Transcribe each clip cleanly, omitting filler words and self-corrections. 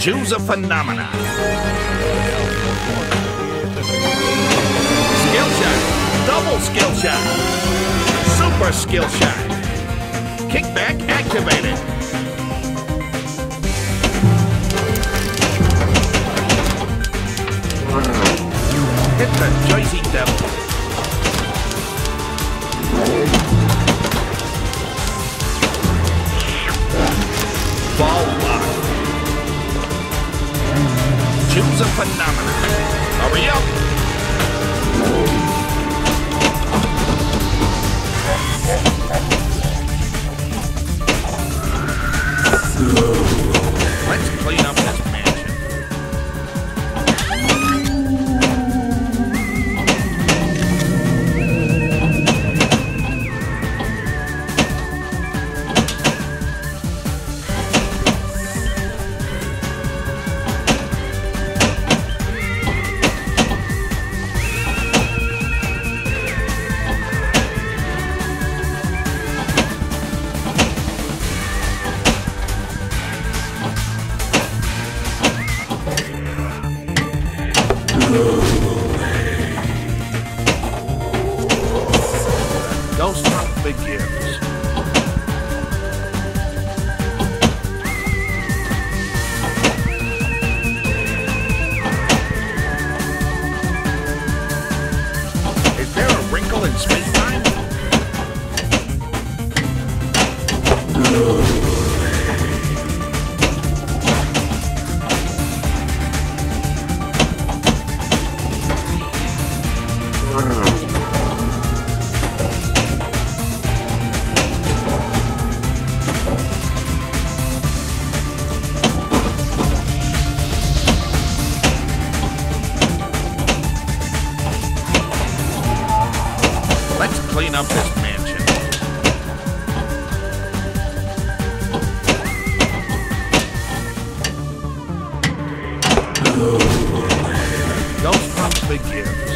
Choose a phenomena. Skill shot. Double skill shot. Super skill shot. Kickback activated. Hit the Jersey Devil. Ball lock. Choose a phenomenon. Hurry up. Let's clean up this mansion. Ghost Hunt begins. Is there a wrinkle in space-time? Let's clean up this mansion. Ghost Hunt begins.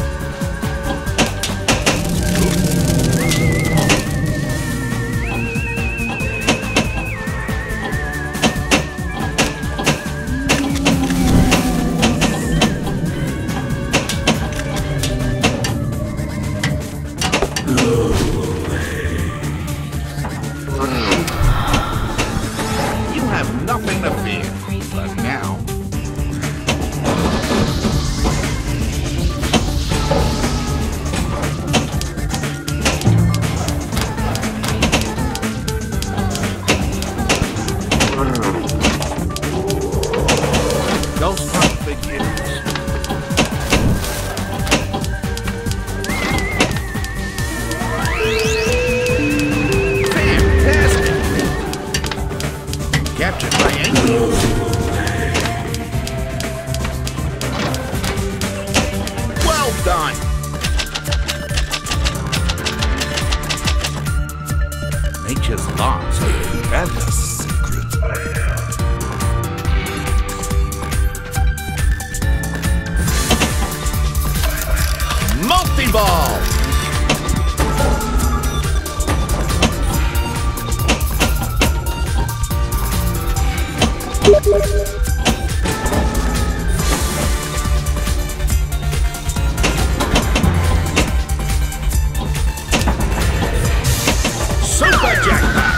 You have nothing to fear, but now. Ghost Hunt begins. Captured by angels. Well done. Nature's laws are endless. Multi-ball. Super jackpot!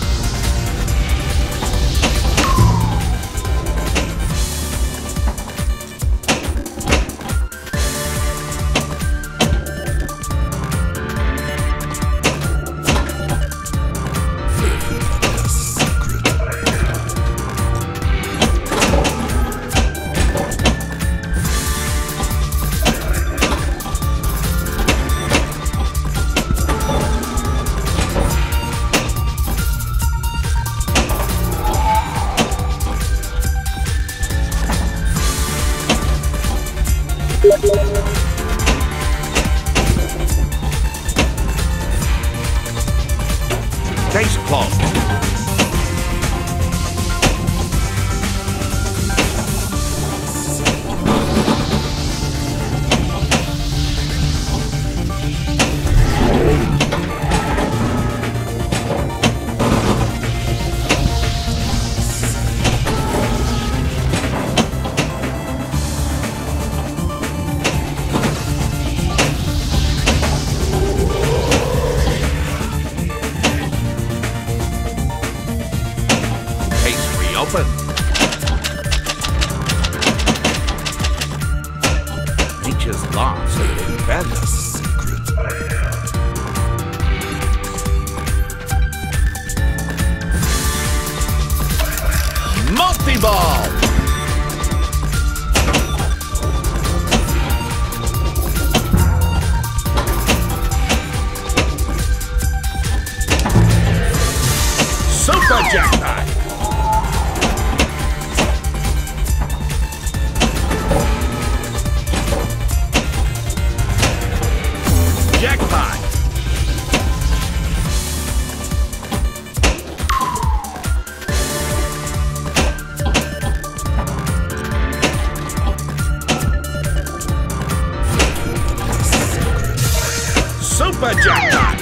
Case closed. open. Nature's laws have been bent. Multi-ball. Super jackpot. Jackpot. Super jackpot.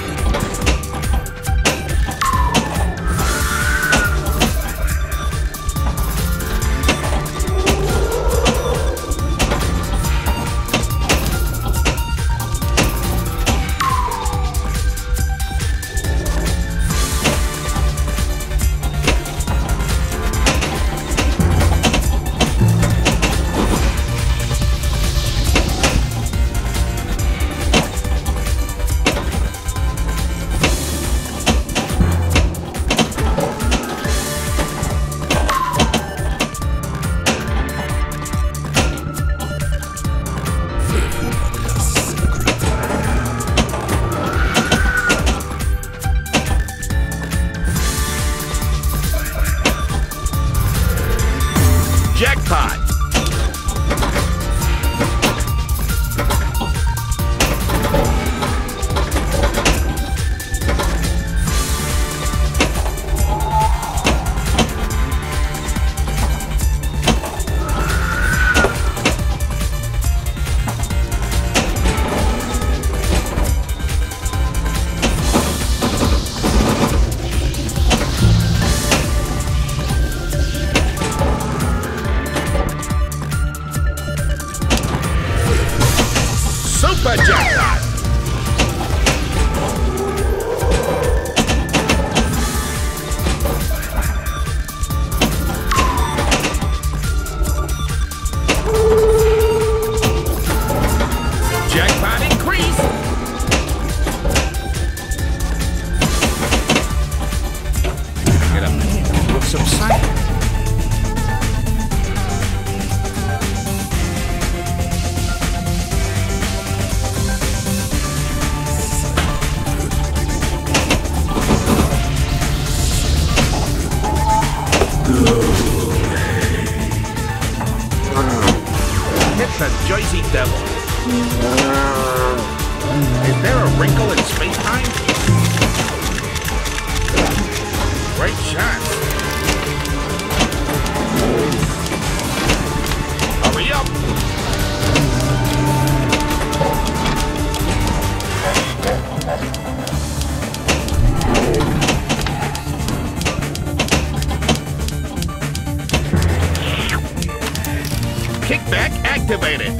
Jackpot. Super jackpot. Jackpot increase. Get up there with some sight. Hit the Jersey Devil. Is there a wrinkle in space-time? Great shot. Hurry up. Kickback activated.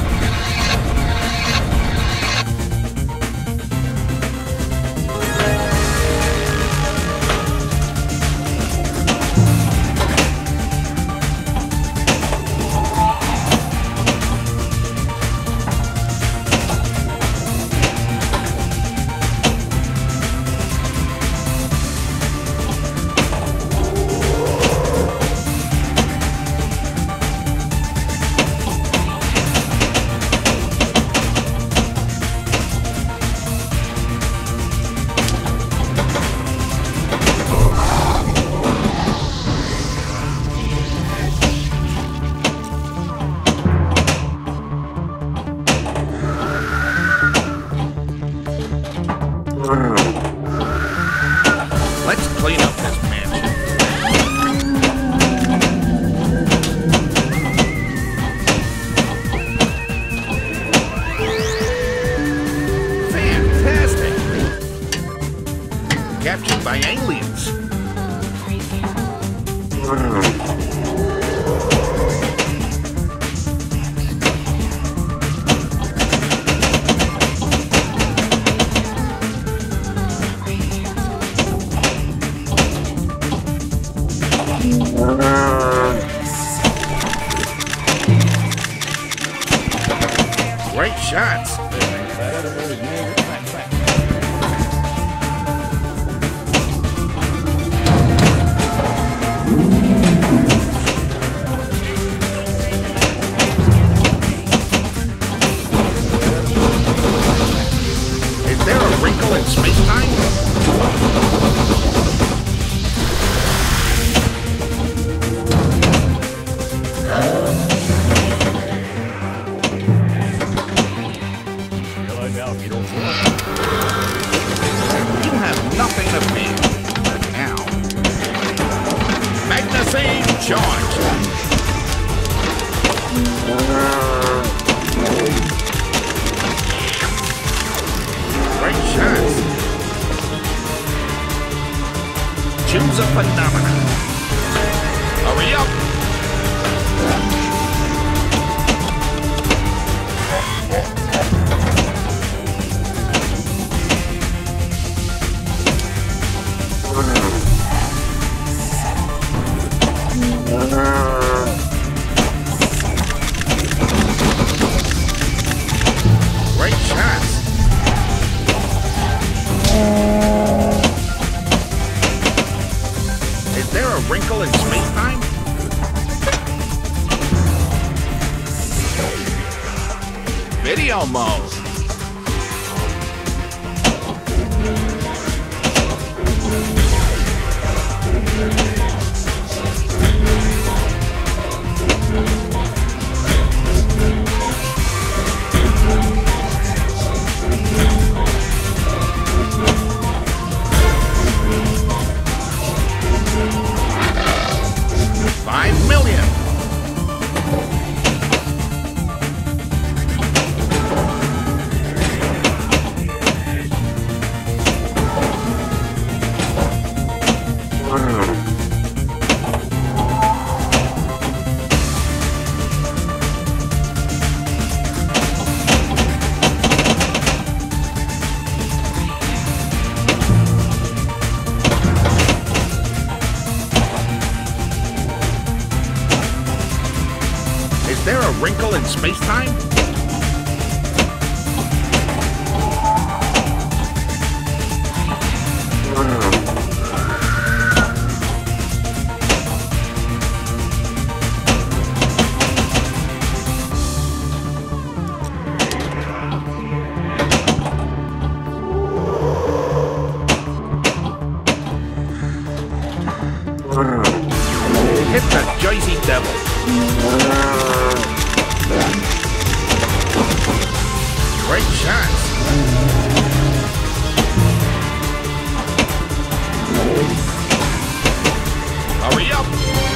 Let's clean up this mansion. Fantastic! Captured by aliens. Great shots. Is there a wrinkle in space-time? You have nothing to fear. But now, Magazine charge. Great shots. Choose a phenomenon. Hurry up. Great shots. Is there a wrinkle in space-time? Video mode. $5 million. Is there a wrinkle in space-time? Hit the Jersey Devil. Great shots. Hurry up.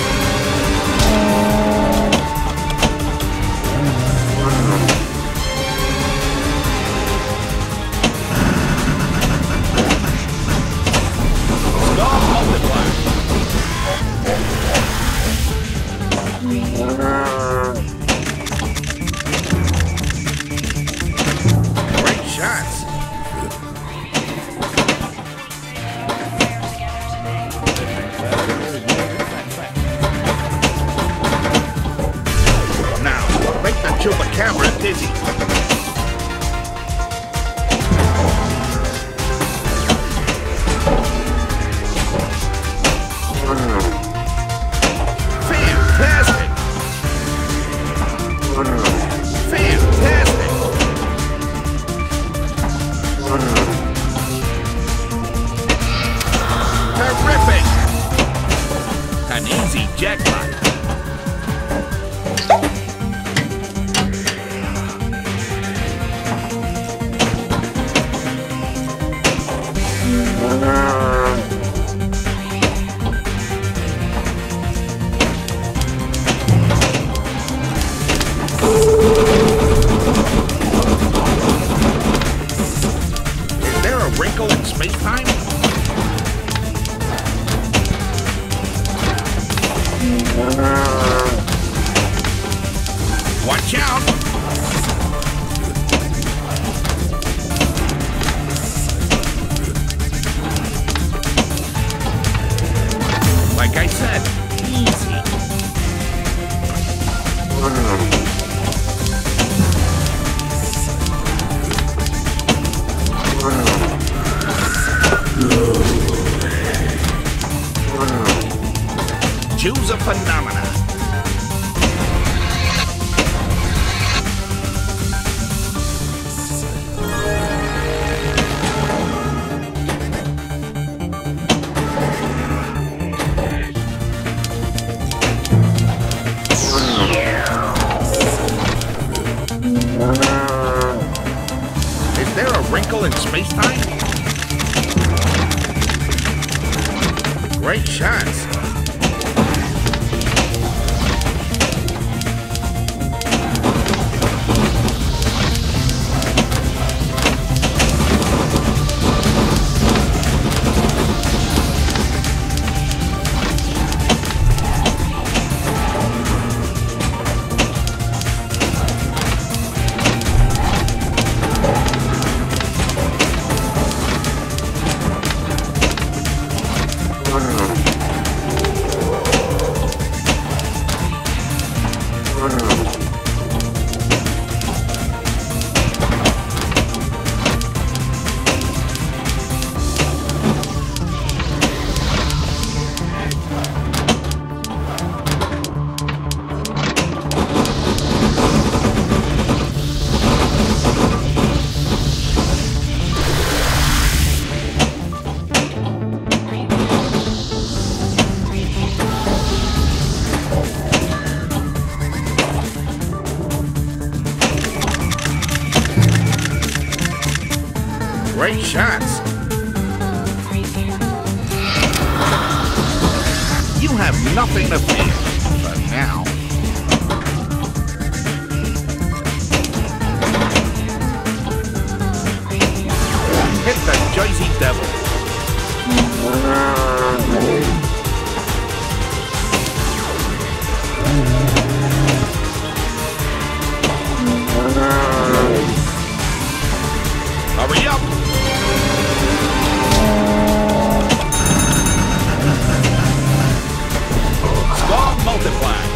Stop multiplier. Great shots. Now, make the chupacabra dizzy. Fantastic! Fantastic! Terrific! An easy jackpot. Is there a wrinkle in space-time? Watch out! Like I said, easy. Choose a phenomena. Is there a wrinkle in space-time? Great shots. Great shots. You have nothing to fear for now. Hit the Jersey Devil. Hurry up. Score multiplied.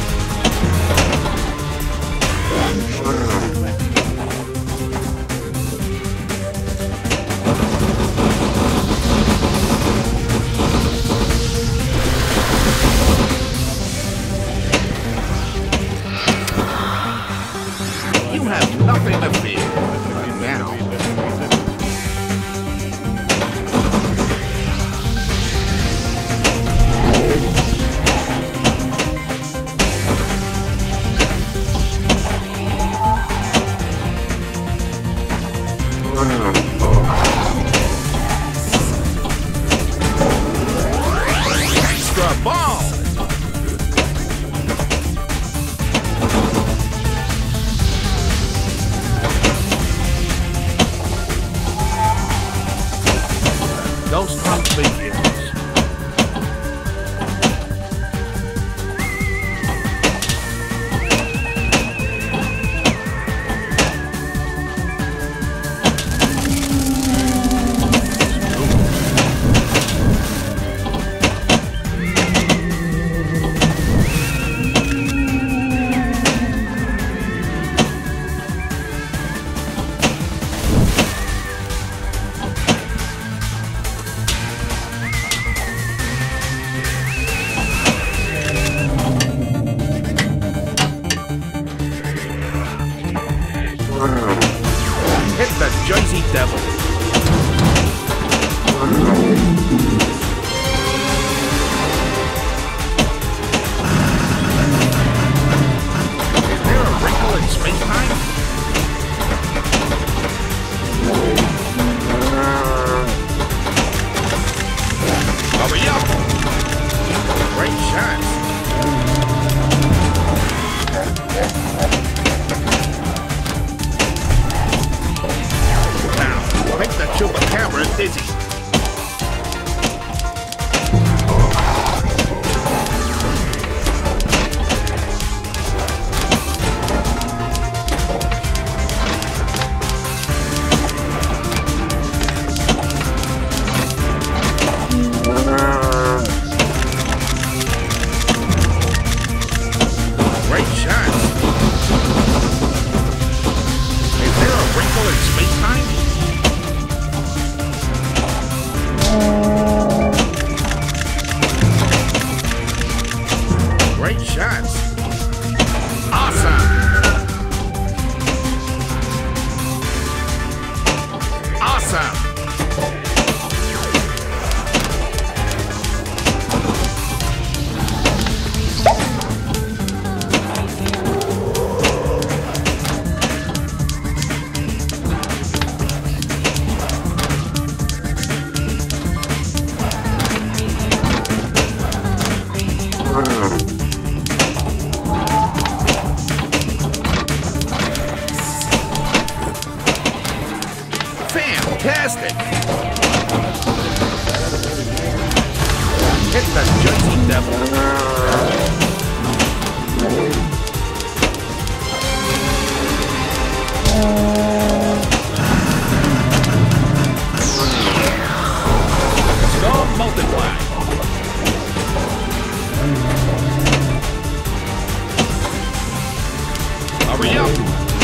You have nothing to fear now. Extra ball! Those hunt figures. Hit the Jersey Devil. Is there a wrinkle in space-time? Hurry up! Great shots. Make the chupacabra dizzy. Great shots. Is there a wrinkle in space-time? Hit the juicy devil. Storm multiply. Hurry up.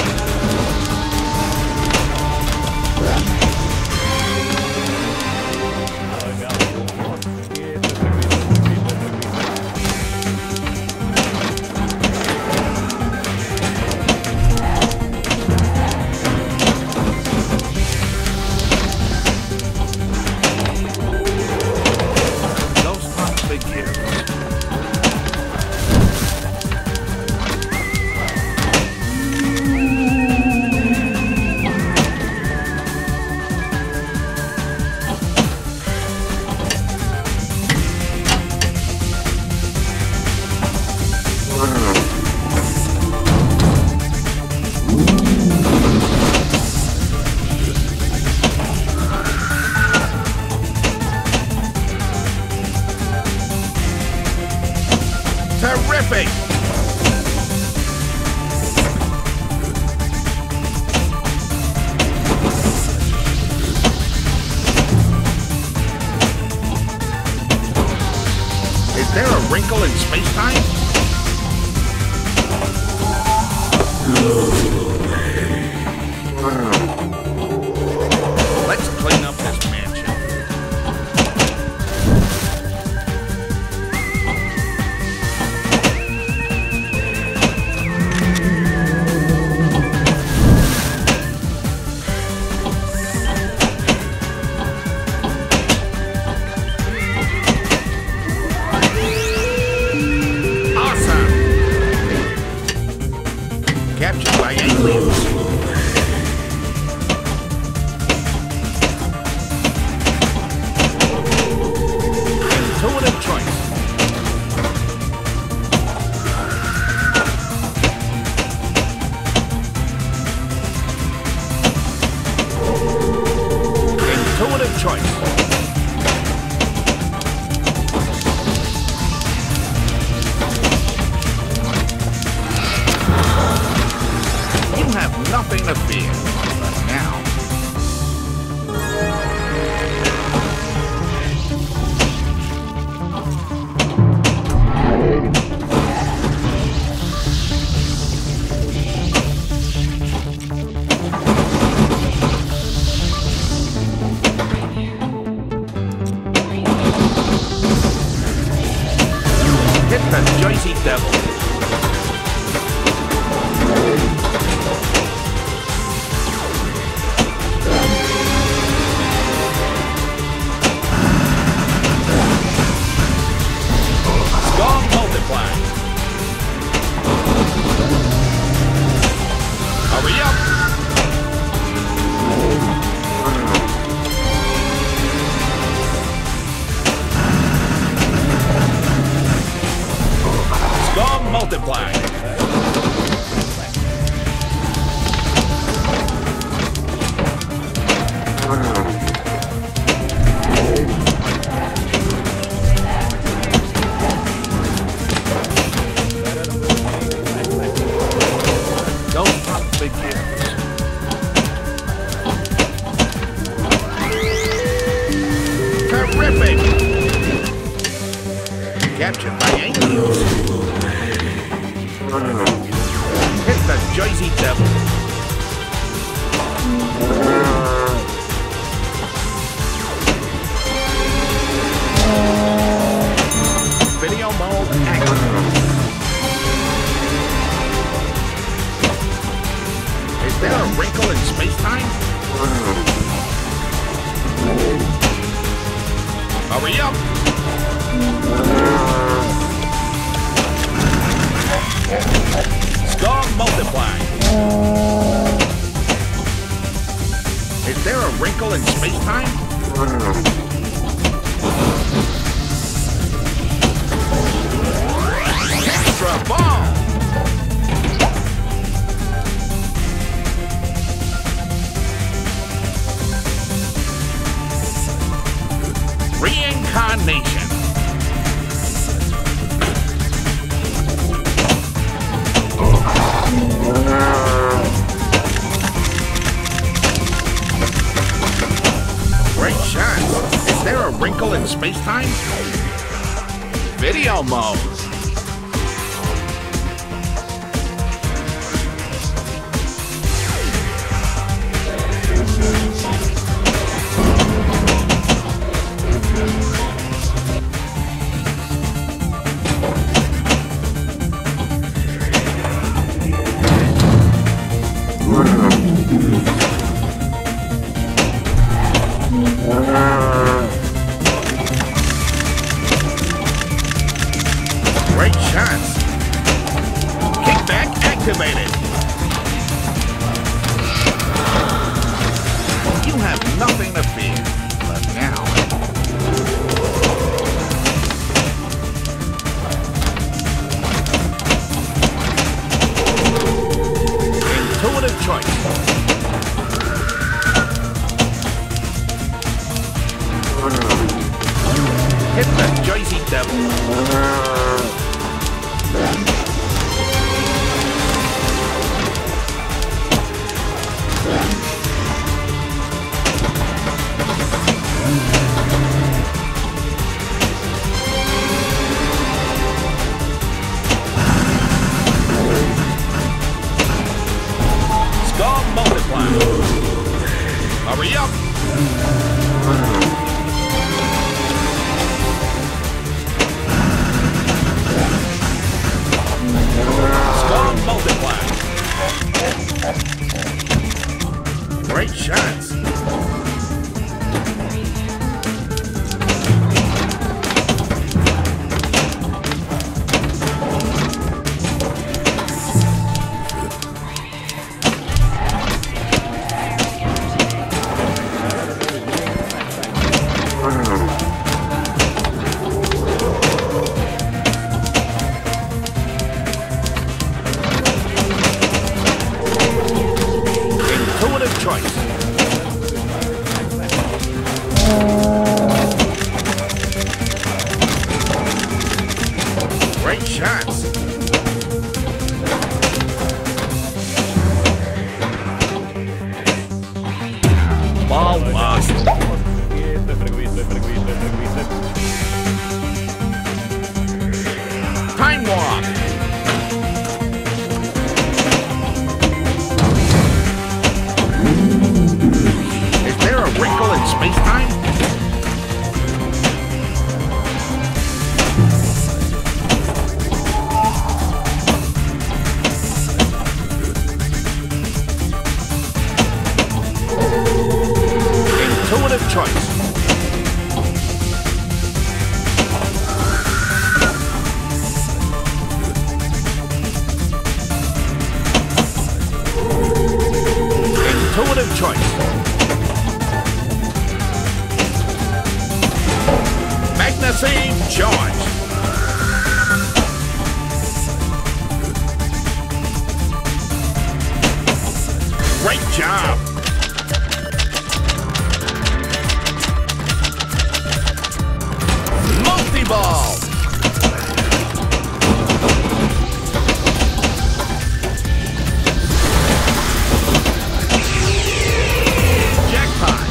Terrific! Is there a wrinkle in space-time? Let's clean up this mansion. Captured by aliens. Intuitive choice. Intuitive choice. Nothing to fear. But now. Hit the Jersey Devil. Hurry up! Storm multiply. Don't pop big gears. Terrific! Captured by aliens. Hit the Jersey Devil. Video mode active. Is there a wrinkle in space-time? Hurry up! Storm multiply. Is there a wrinkle in space-time? Extra ball! Reincarnation. wrinkle in space-time? Video mode. Great shots. Kickback activated. You have nothing to fear. But now... Intuitive choice. Hit the Jersey Devil. Score multiply. Hurry up. Score multiply. Great shots. Intuitive choice. Great shots. Ball lost. Time walk. Is there a wrinkle in space-time? Intuitive choice. Intuitive choice. Magnetic charge. Great job. Multi-ball. Jackpot.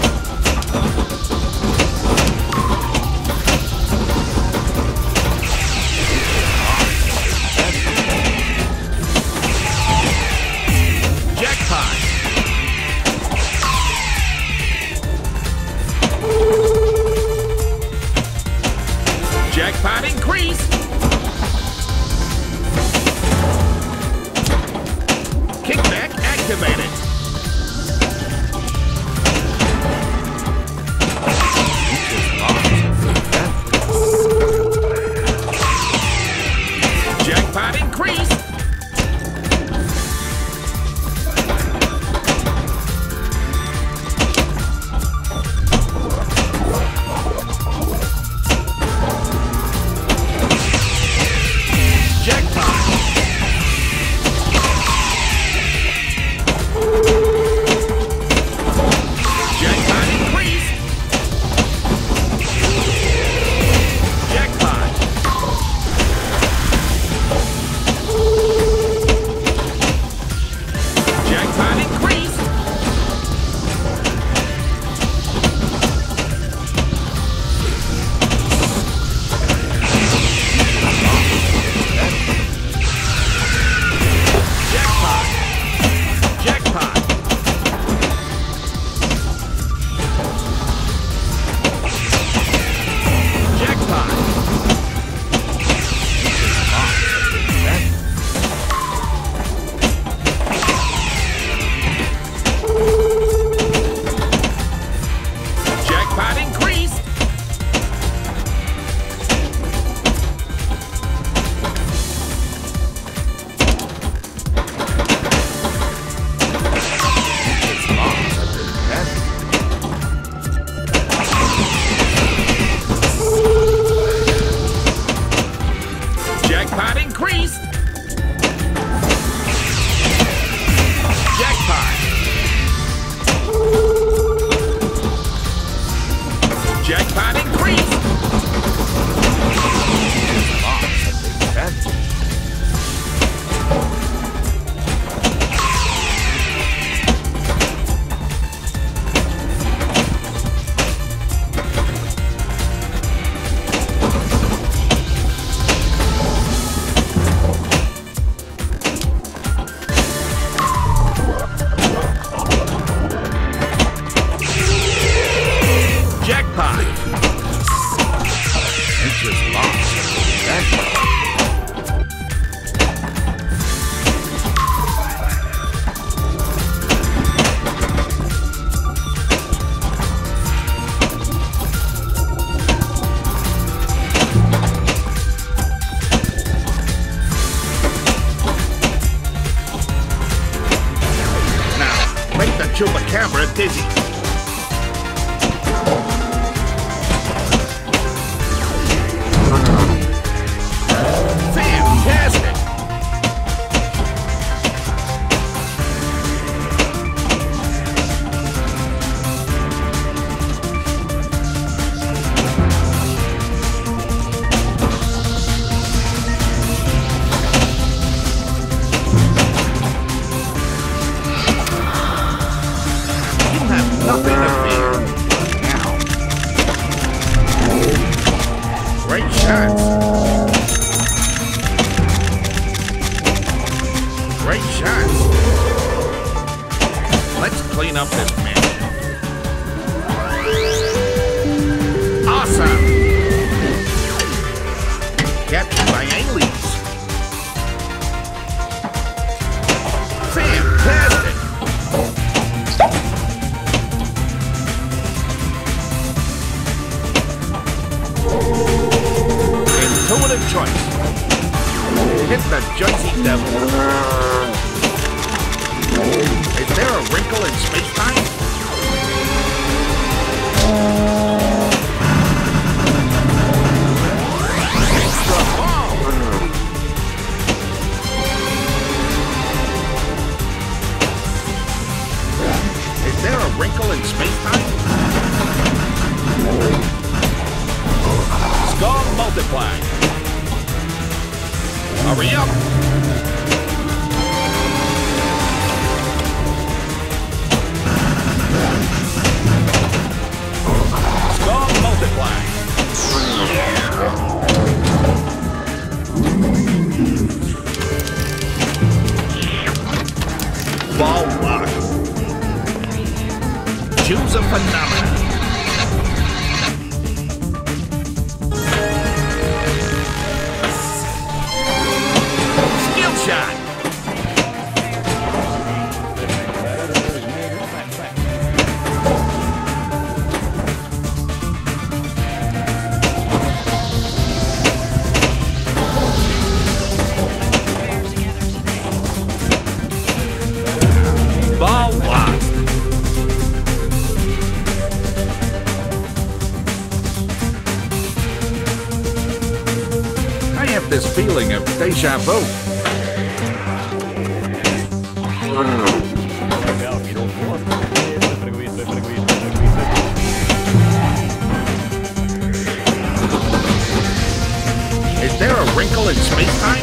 Jackpot. jackpot increased. Jackpot. It just lost. Now, make the chupacabra dizzy. Fantastic! You have nothing to fear. Now. Great shots. Great shots. Let's clean up this mansion. Awesome. Captured by aliens. Fantastic. Intuitive choice. Hit the Jersey Devil. Is there a wrinkle in space-time? Extra ball! Is there a wrinkle in space-time? Skull multiply. Hurry up! Skull multiply. Ball lock. Choose a phenomenon. Skill shot. Ball locked. I have this feeling of deja vu. Is there a wrinkle in space-time?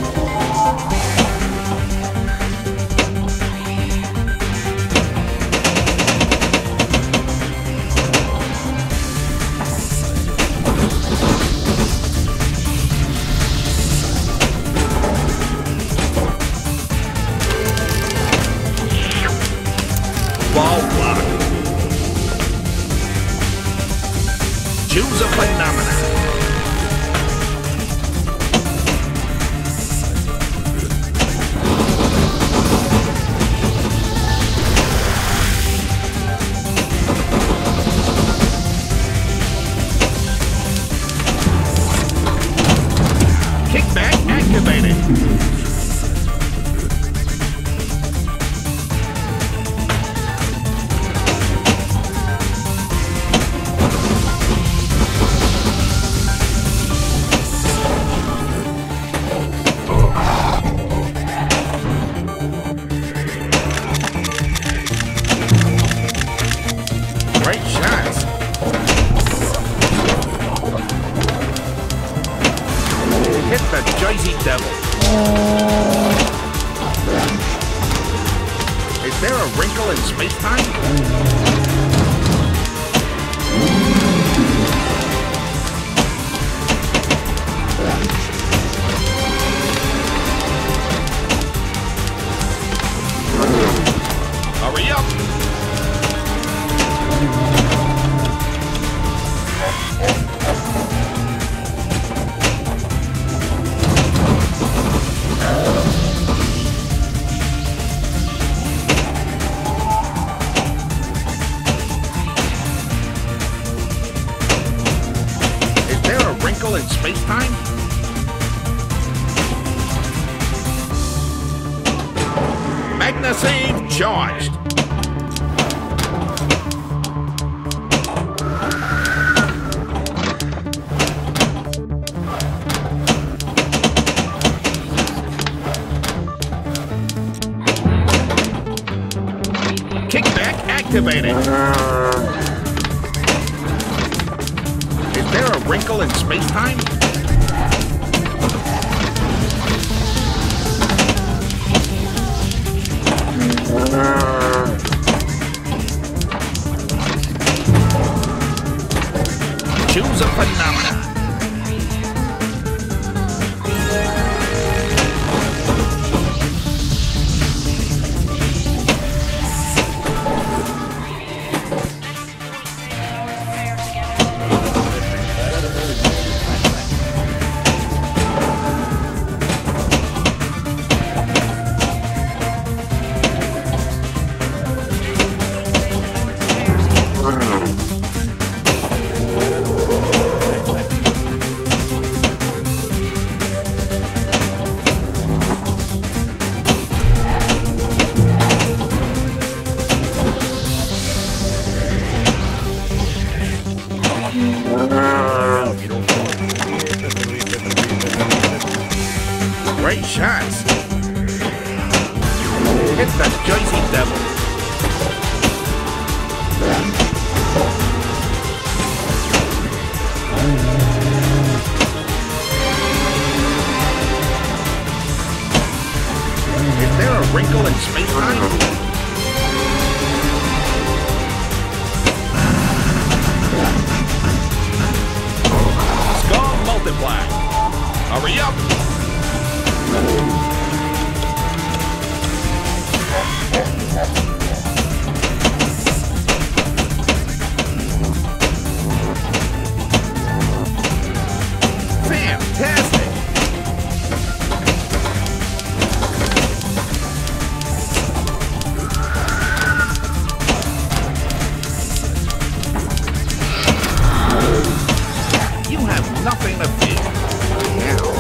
Ball block. Choose a phenomenon. Kickback activated. Hit the Jersey Devil. Is there a wrinkle in space-time? Hurry up! Is there a wrinkle in space-time? Magna save charged. Kickback activated. Is there a wrinkle in space-time? Choose a phenomenon. Great shots. Hit the Jersey Devil. Is there a wrinkle in space-time? Multiply. Hurry up! Fantastic! You have nothing to fear. Now.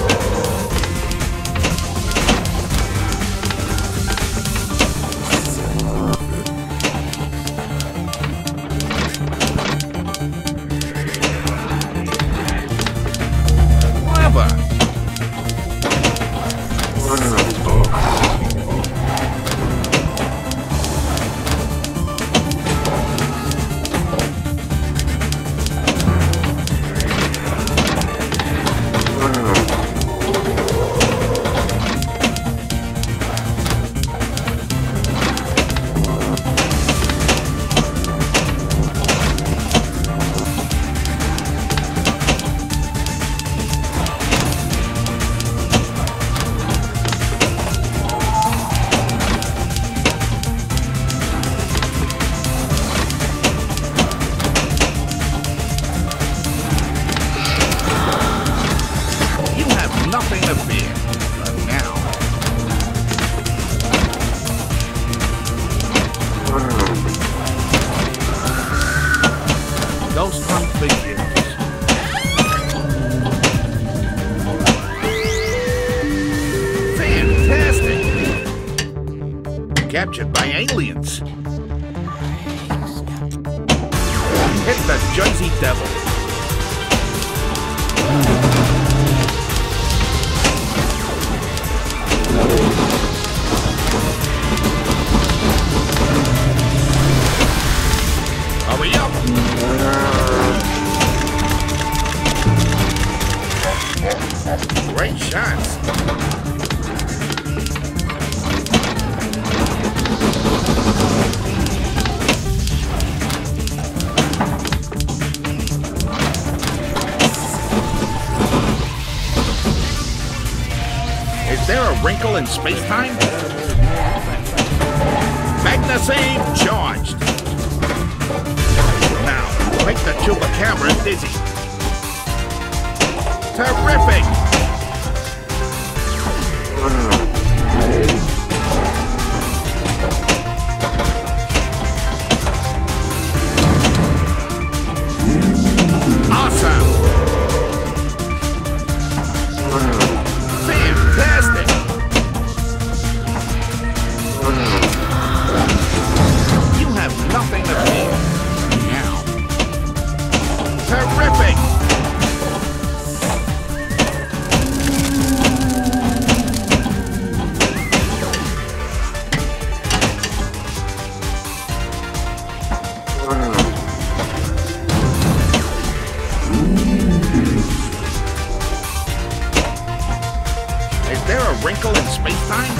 Nothing to fear. But now. Those front figures. Fantastic. Captured by aliens. Hit the Jersey Devil. Hurry up! Great shots. Is there a wrinkle in space-time? Magna save charged. Now, make the chupacabra dizzy. Terrific! Awesome! Fantastic! You have nothing to fear. Now. Terrific! Is there a wrinkle in space-time?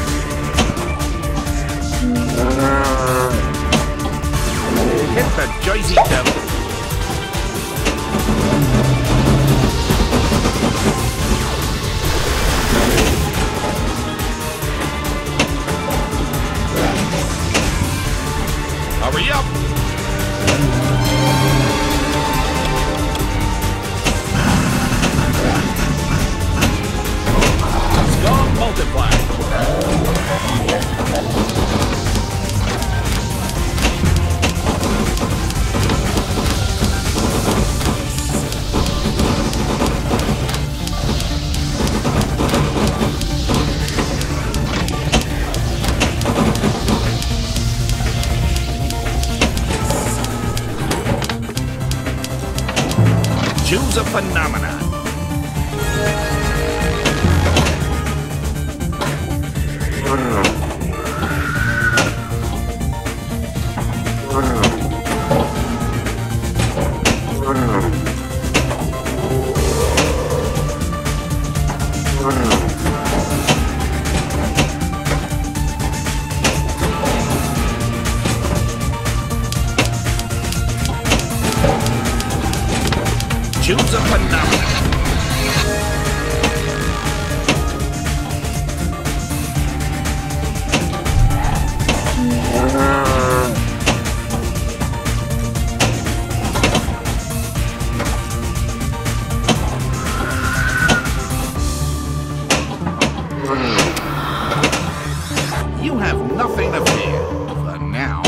Hit the Jersey Devil. Hurry up! Skull multiply. Choose a phenomenon. Choose a phenomenon. You have nothing to fear for now.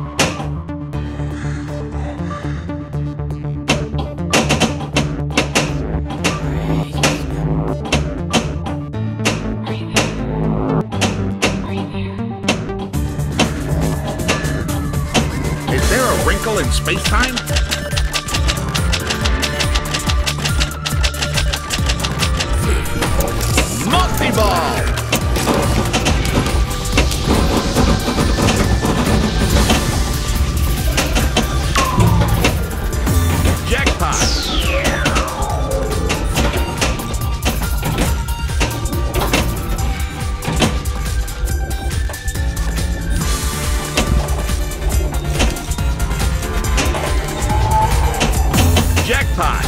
Is there a wrinkle in space-time? Multi-ball! Jackpot! Jackpot!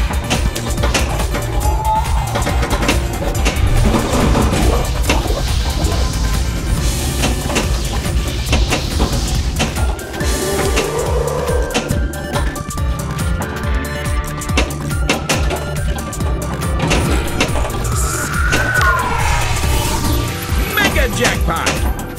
Mega jackpot!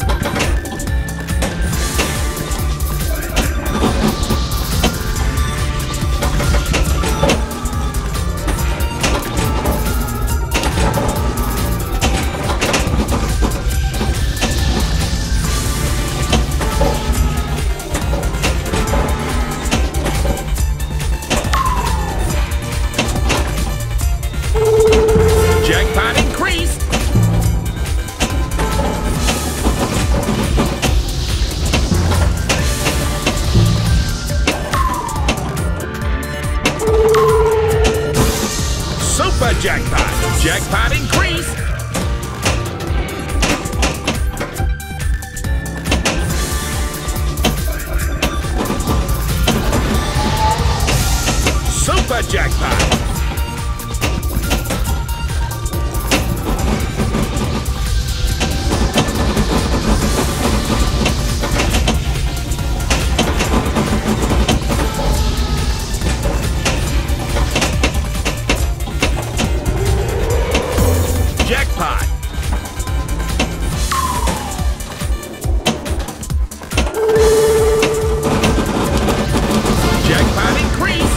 Jackpot increased! Super jackpot! Jackpot increased. Super jackpot. Jackpot. Jackpot increased.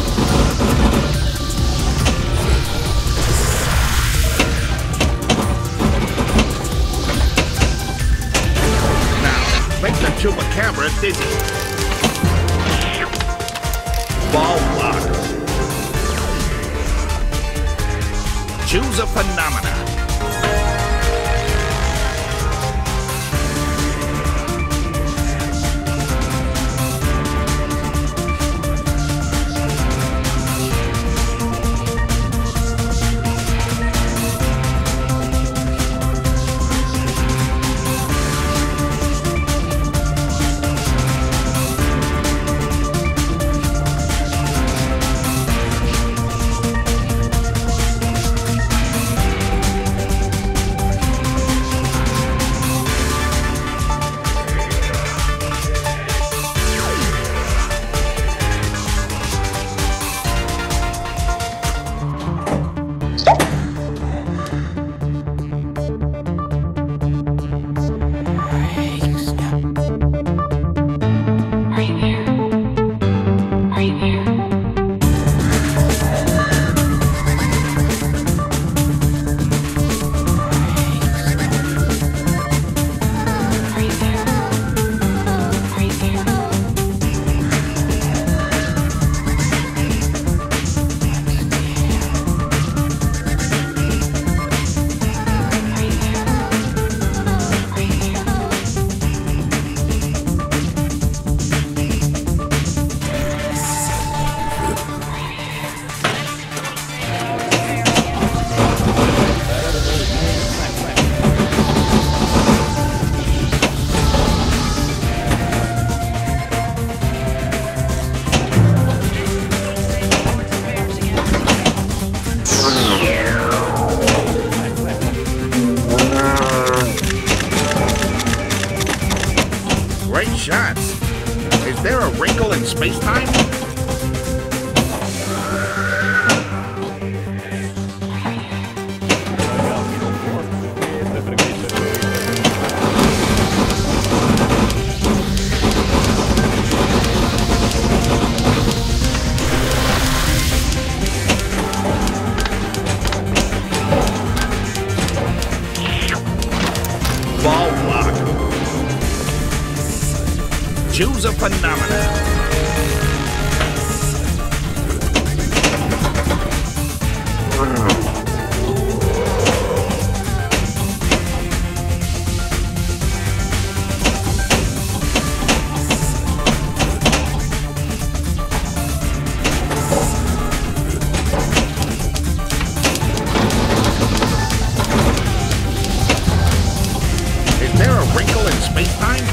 Now, make the chupacabra dizzy. Ball lock. Choose a phenomena. Great shots. Is there a wrinkle in space-time? Ball lock. Choose a phenomena. Is there a wrinkle in space-time?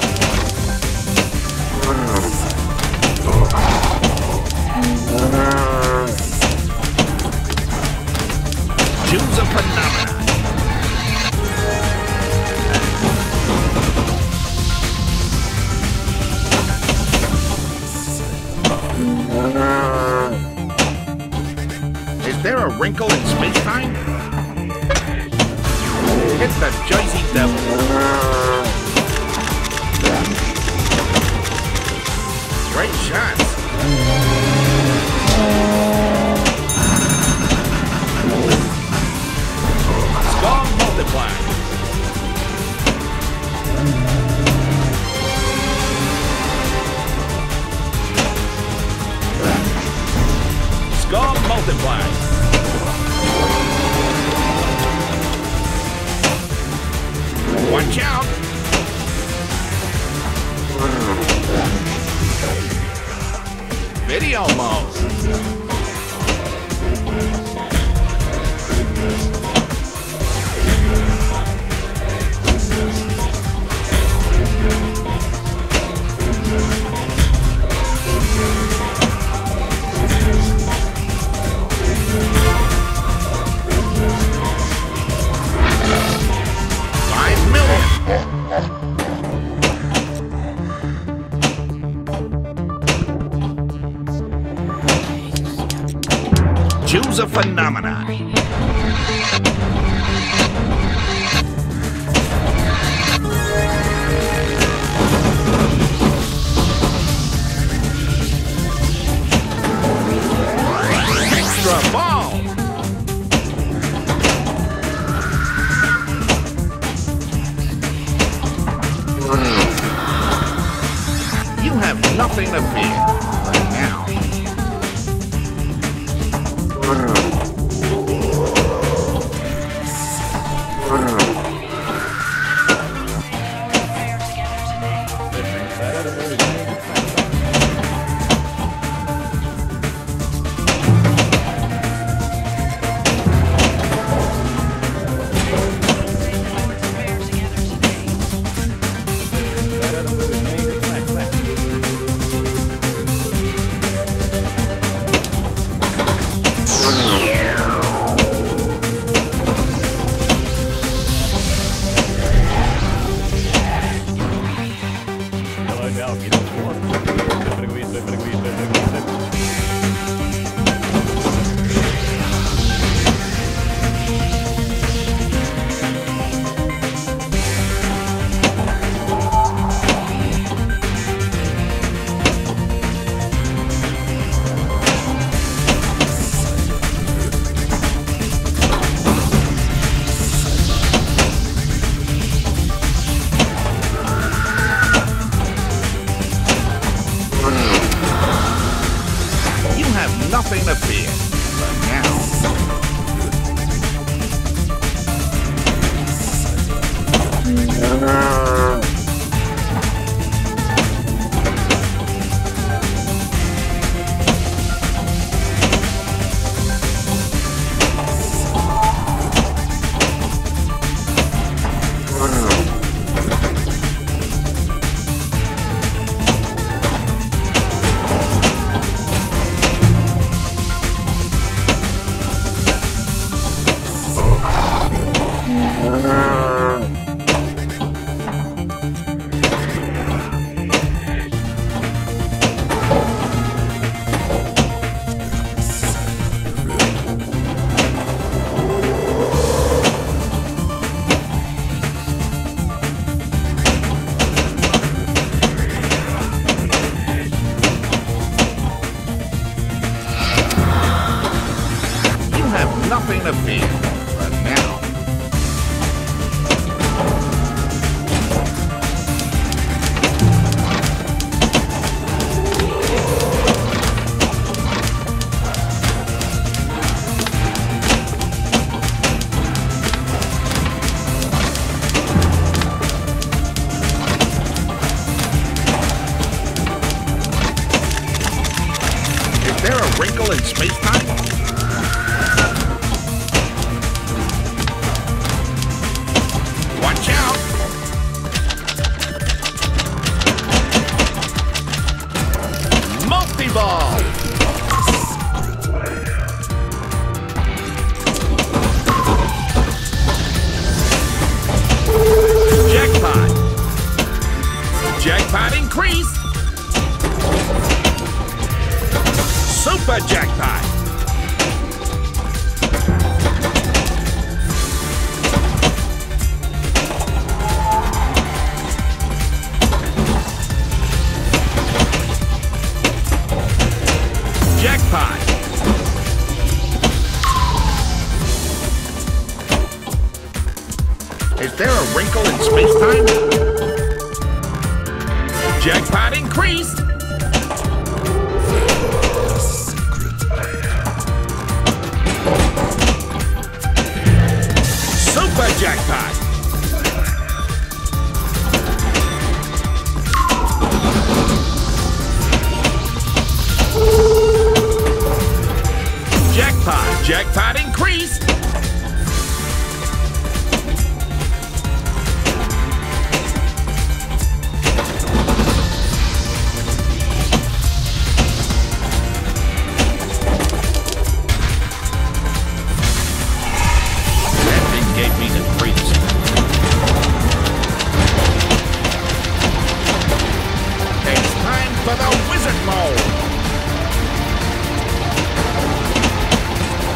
Choose a phenomena. Is there a wrinkle in space-time? It's the Jersey Devil. Great shots. Score multiply. Score multiply. Watch out. Video mode. Choose a phenomenon. Extra ball. You have nothing to fear right now. Nothing to fear for now. Nothing to fear for now. Is there a wrinkle in space-time? Watch out! Multi-ball! Jackpot! Jackpot increased! Super jackpot! Jackpot! Is there a wrinkle in space-time? Jackpot increased! Super jackpot! Jackpot! Jackpot increased! That thing gave me the creeps. It's time for the wizard mode!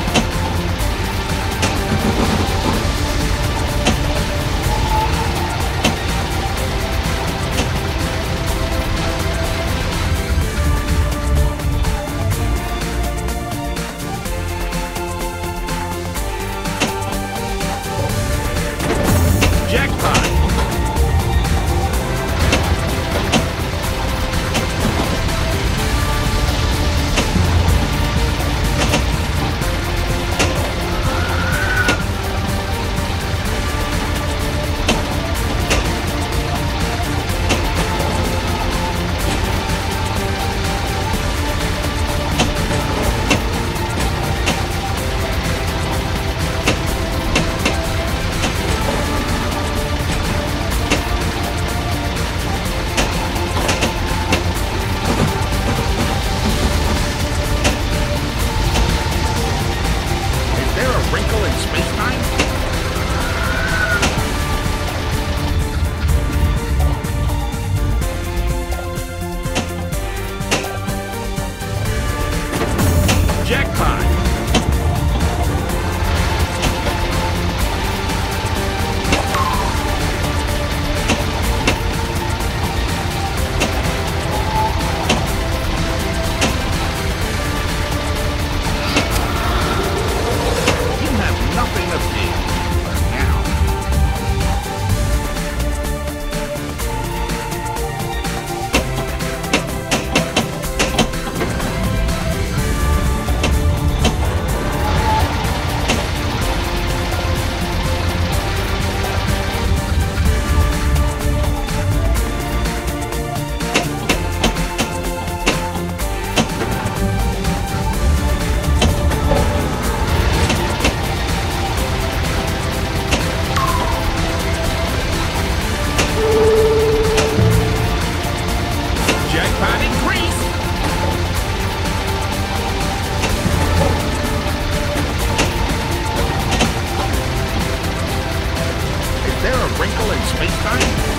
space-time?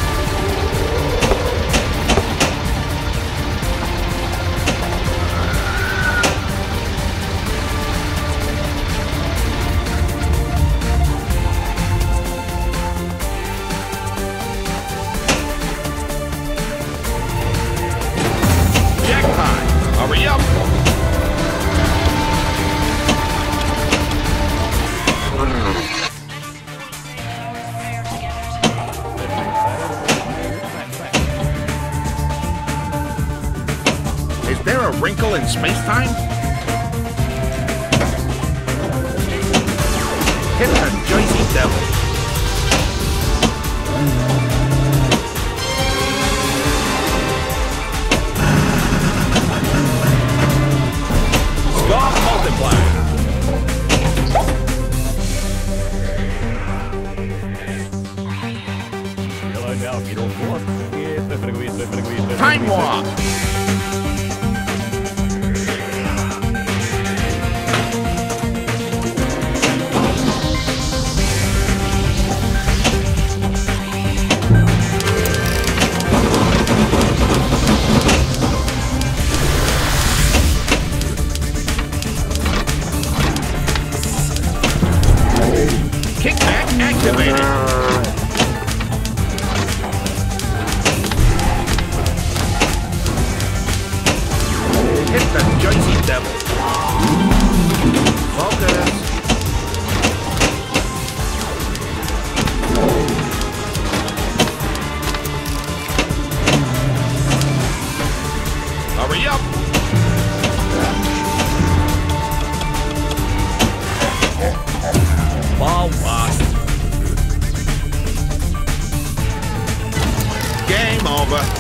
Hurry up! Is there a wrinkle in space-time? Hit the Jersey Devil. Time Warp! Kickback activated! Hit the Jersey Devil. Focus. Hurry up. Ball lost. Game over.